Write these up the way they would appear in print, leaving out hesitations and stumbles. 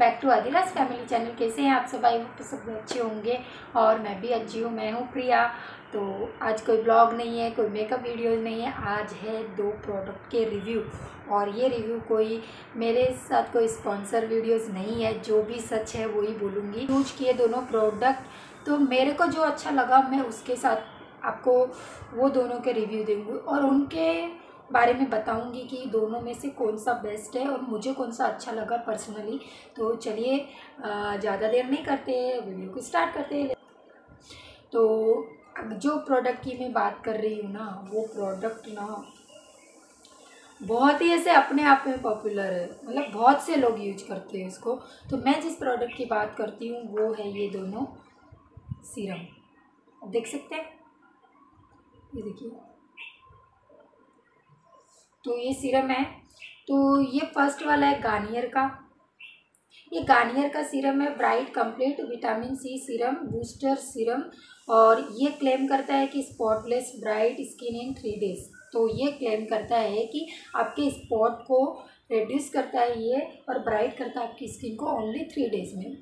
Back to Adilas family channel. कैसे हैं आप सब? आई होप तो सब अच्छे होंगे और मैं भी अच्छी हूँ। मैं हूँ प्रिया। तो आज कोई ब्लॉग नहीं है, कोई मेकअप वीडियो नहीं है, आज है 2 प्रोडक्ट के रिव्यू। और ये रिव्यू कोई मेरे साथ कोई स्पॉन्सर वीडियोस नहीं है, जो भी सच है वही बोलूँगी। यूज किए दोनों प्रोडक्ट, तो मेरे को जो अच्छा लगा मैं उसके साथ आपको वो दोनों के रिव्यू दूँगी और उनके बारे में बताऊंगी कि दोनों में से कौन सा बेस्ट है और मुझे कौन सा अच्छा लगा पर्सनली। तो चलिए ज़्यादा देर नहीं करते, वीडियो को स्टार्ट करते हैं। तो अब जो प्रोडक्ट की मैं बात कर रही हूँ ना, वो प्रोडक्ट ना बहुत ही ऐसे अपने आप में पॉपुलर है, मतलब बहुत से लोग यूज करते हैं इसको। तो मैं जिस प्रोडक्ट की बात करती हूँ वो है ये दोनों सीरम। देख सकते हैं, ये देखिए, तो ये सीरम है। तो ये फर्स्ट वाला है गार्नियर का। ये गार्नियर का सीरम है, bright complete vitamin C serum booster serum. और ये क्लेम करता है कि spotless bright skin in 3 days. तो ये क्लेम करता है कि आपके स्पॉट को रिड्यूस करता है ये और ब्राइट करता है आपकी स्किन को ओनली 3 डेज में।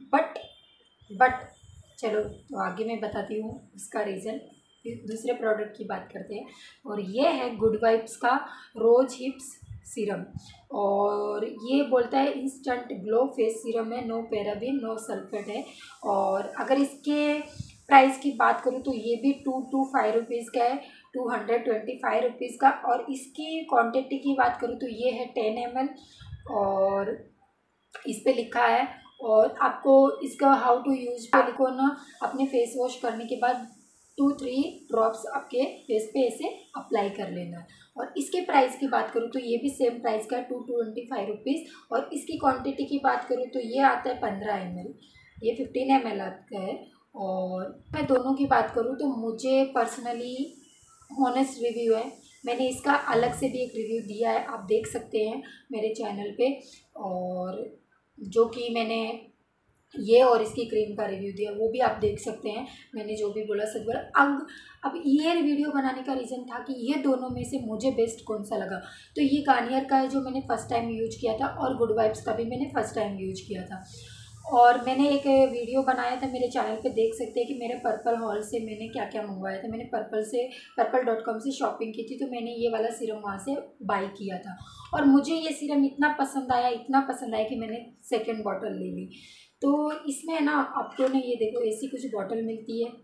बट चलो, तो आगे मैं बताती हूँ इसका रीज़न। दूसरे प्रोडक्ट की बात करते हैं और ये है गुड वाइब्स का रोज हिप्स सीरम। और ये बोलता है इंस्टेंट ग्लो फेस सीरम है, नो पैराबिन नो सल्फेट है। और अगर इसके प्राइस की बात करूँ तो ये भी 225 रुपीज़ का है, 225 रुपीज़ का। और इसकी क्वांटिटी की बात करूँ तो ये है 10 ml और इस पे लिखा है। और आपको इसका हाउ टू यूज पे लिखो ना, अपने फेस वॉश करने के बाद 2-3 ड्रॉप्स आपके फेस पे ऐसे अप्लाई कर लेना है। और इसके प्राइस की बात करूँ तो ये भी सेम प्राइस का है, 225 रुपीज़। और इसकी क्वांटिटी की बात करूँ तो ये आता है 15 ml, ये 15 ml आता है। और मैं दोनों की बात करूँ तो मुझे पर्सनली ऑनेस्ट रिव्यू है, मैंने इसका अलग से भी एक रिव्यू दिया है, आप देख सकते हैं मेरे चैनल पे। और जो कि मैंने ये और इसकी क्रीम का रिव्यू दिया वो भी आप देख सकते हैं। मैंने जो भी बोला सच बोला। अब ये वीडियो बनाने का रीज़न था कि ये दोनों में से मुझे बेस्ट कौन सा लगा। तो ये गार्नियर का है जो मैंने फ़र्स्ट टाइम यूज किया था, और गुड वाइब्स का भी मैंने फ़र्स्ट टाइम यूज किया था। और मैंने एक वीडियो बनाया था मेरे चैनल पे, देख सकते हैं कि मेरे पर्पल हॉल से मैंने क्या क्या मंगवाया था। मैंने पर्पल.com से शॉपिंग की थी, तो मैंने ये वाला सीरम वहाँ से बाई किया था। और मुझे ये सीरम इतना पसंद आया कि मैंने सेकेंड बॉटल ले ली। तो इसमें ना आपको ना ये देखो ऐसी कुछ बॉटल मिलती है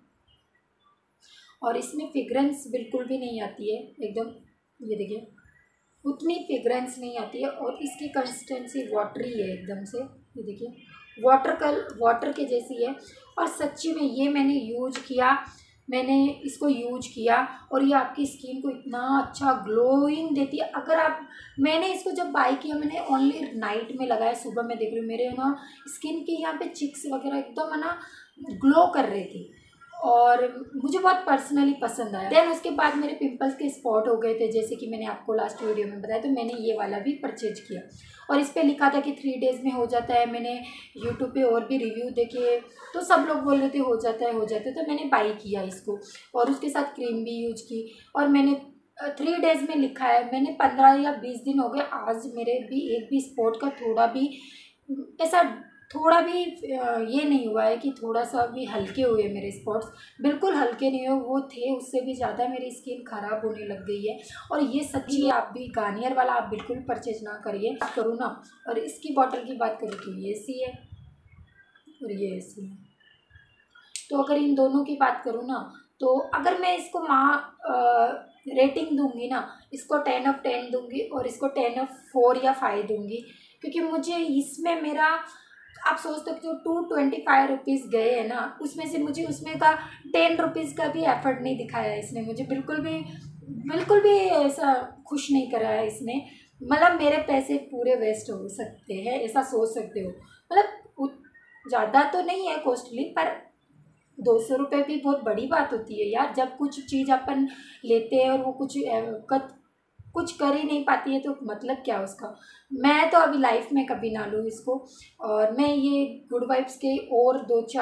और इसमें फ्रेग्रेंस बिल्कुल भी नहीं आती है एकदम, ये देखिए उतनी फ्रेग्रेंस नहीं आती है। और इसकी कंसिस्टेंसी वाटरी है एकदम से, ये देखिए वाटर के जैसी है। और सच्ची में ये मैंने इसको यूज किया और ये आपकी स्किन को इतना अच्छा ग्लोइंग देती है। मैंने इसको जब बाय किया, मैंने ओनली नाइट में लगाया, सुबह में देख रही हूँ मेरे ना स्किन के यहाँ पे चिक्स वगैरह एकदम है ना ग्लो कर रही थी और मुझे बहुत पर्सनली पसंद आया। देन उसके बाद मेरे पिंपल्स के स्पॉट हो गए थे, जैसे कि मैंने आपको लास्ट वीडियो में बताया। तो मैंने ये वाला भी परचेज किया और इस पर लिखा था कि 3 डेज़ में हो जाता है। मैंने यूट्यूब पे और भी रिव्यू देखे तो सब लोग बोल रहे थे हो जाता है, तो मैंने बाई किया इसको और उसके साथ क्रीम भी यूज की। और मैंने 3 डेज़ में लिखा है, मैंने 15 या 20 दिन हो गए, आज मेरे भी एक भी स्पॉट का थोड़ा भी ये नहीं हुआ है कि थोड़ा सा भी हल्के हुए मेरे स्पॉट्स, बिल्कुल हल्के नहीं हुए, वो थे उससे भी ज़्यादा मेरी स्किन ख़राब होने लग गई है। और ये सच्ची आप भी गार्नियर वाला आप बिल्कुल परचेज ना करिए। करूँ ना, और इसकी बॉटल की बात करूँ तो ये सी है और ये सी है। तो अगर इन दोनों की बात करूँ ना, तो अगर मैं इसको रेटिंग दूंगी ना, इसको 10 of 10 दूंगी और इसको 10 of 4 या 5 दूंगी। क्योंकि मुझे इसमें मेरा, आप सोच सकते हो 225 रुपीज़ गए हैं ना, उसमें से मुझे उसमें का 10 रुपीज़ का भी एफर्ट नहीं दिखाया है इसने। मुझे बिल्कुल भी ऐसा खुश नहीं करा है इसने। मतलब मेरे पैसे पूरे वेस्ट हो सकते हैं, ऐसा सोच सकते हो। मतलब ज़्यादा तो नहीं है कॉस्टली, पर 200 रुपये भी बहुत बड़ी बात होती है यार। जब कुछ चीज़ अपन लेते हैं और वो कुछ कर ही नहीं पाती है तो मतलब क्या उसका। मैं तो अभी लाइफ में कभी ना लूँ इसको। और मैं ये गुड वाइब्स के और 2-4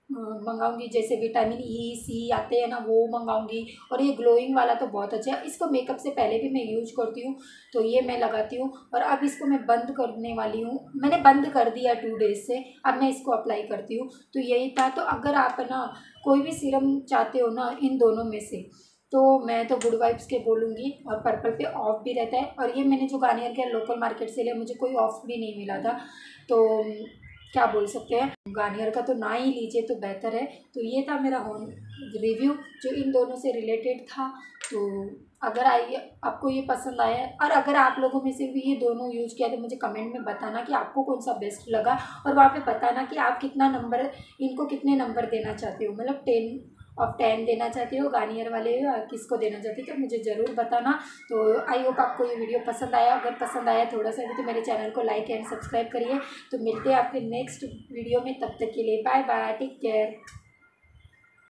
मंगाऊंगी, जैसे विटामिन ई सी आते हैं ना वो मंगाऊंगी। और ये ग्लोइंग वाला तो बहुत अच्छा है, इसको मेकअप से पहले भी मैं यूज करती हूँ, तो ये मैं लगाती हूँ। और अब इसको मैं बंद करने वाली हूँ, मैंने बंद कर दिया 2 डेज से, अब मैं इसको अप्लाई करती हूँ। तो यही था। तो अगर आप ना कोई भी सीरम चाहते हो ना इन दोनों में से, तो मैं तो गुड वाइब्स के बोलूँगी। और पर्पल पे ऑफ भी रहता है, और ये मैंने जो गार्नियर के लोकल मार्केट से लिया, मुझे कोई ऑफ भी नहीं मिला था। तो क्या बोल सकते हैं, गार्नियर का तो ना ही लीजिए तो बेहतर है। तो ये था मेरा होम रिव्यू जो इन दोनों से रिलेटेड था। तो अगर आपको ये पसंद आया है, और अगर आप लोगों में से भी ये दोनों यूज़ किया, तो मुझे कमेंट में बताना कि आपको कौन सा बेस्ट लगा। और वहाँ पे बताना कि आप कितना नंबर, इनको कितने नंबर देना चाहते हो, मतलब 10 देना चाहते हो गार्नियर वाले, किसको देना चाहते हो, तो मुझे ज़रूर बताना। तो आई होप आपको ये वीडियो पसंद आया। अगर पसंद आया थोड़ा सा भी, तो मेरे चैनल को लाइक एंड सब्सक्राइब करिए। तो मिलते हैं आपके नेक्स्ट वीडियो में, तब तक के लिए बाय बाय, टेक केयर।